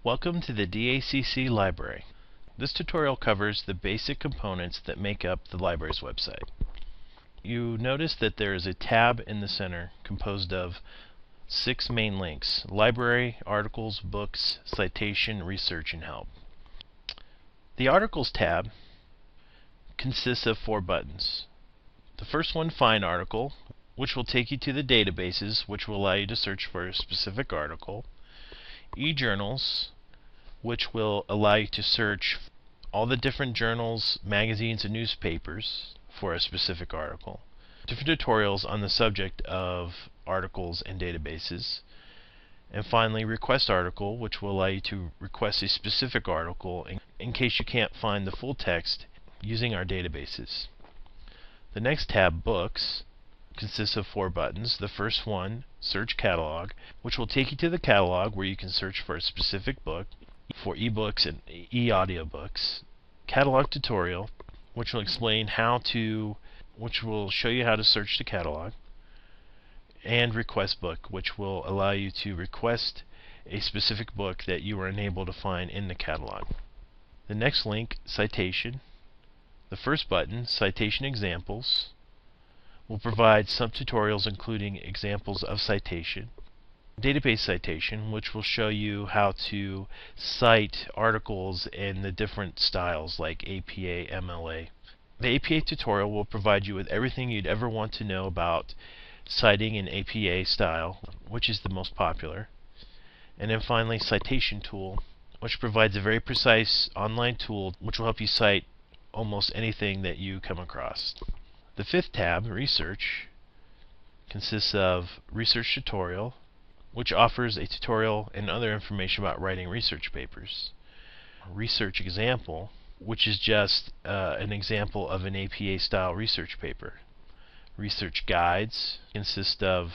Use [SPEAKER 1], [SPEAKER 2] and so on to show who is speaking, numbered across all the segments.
[SPEAKER 1] Welcome to the DACC Library. This tutorial covers the basic components that make up the library's website. You notice that there is a tab in the center composed of 6 main links: library, articles, books, citation, research, and help. The Articles tab consists of 4 buttons. The first one, Find Article, which will take you to the databases, which will allow you to search for a specific article. E-journals, which will allow you to search all the different journals, magazines, and newspapers for a specific article. Different tutorials on the subject of articles and databases. And finally, Request Article, which will allow you to request a specific article in case you can't find the full text using our databases. The next tab, Books, consists of 4 buttons. The first one, Search Catalog, which will take you to the catalog where you can search for a specific book for ebooks and e-audiobooks. Catalog Tutorial, which will show you how to search the catalog. And Request Book, which will allow you to request a specific book that you were unable to find in the catalog. The next link, Citation. The first button, Citation Examples, will provide sub-tutorials including examples of citation. Database Citation, which will show you how to cite articles in the different styles like APA, MLA. The APA tutorial will provide you with everything you'd ever want to know about citing in APA style, which is the most popular. And then finally, Citation Tool, which provides a very precise online tool which will help you cite almost anything that you come across. The fifth tab, Research, consists of Research Tutorial, which offers a tutorial and other information about writing research papers. Research Example, which is just an example of an APA style research paper. Research Guides consist of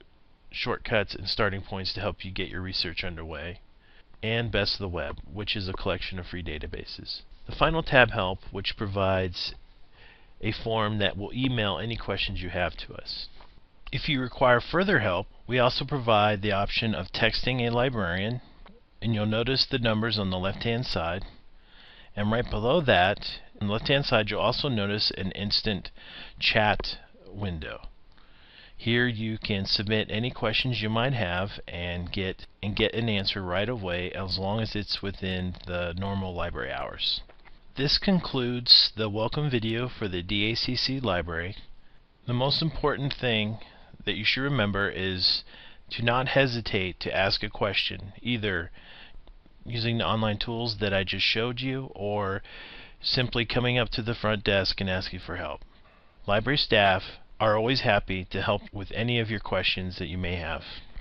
[SPEAKER 1] shortcuts and starting points to help you get your research underway. And Best of the Web, which is a collection of free databases. The final tab, Help, which provides a form that will email any questions you have to us. If you require further help, we also provide the option of texting a librarian, and you'll notice the numbers on the left-hand side. And right below that, on the left-hand side, you'll also notice an instant chat window. Here you can submit any questions you might have and get an answer right away, as long as it's within the normal library hours. This concludes the welcome video for the DACC Library. The most important thing that you should remember is to not hesitate to ask a question, either using the online tools that I just showed you or simply coming up to the front desk and asking for help. Library staff are always happy to help with any of your questions that you may have.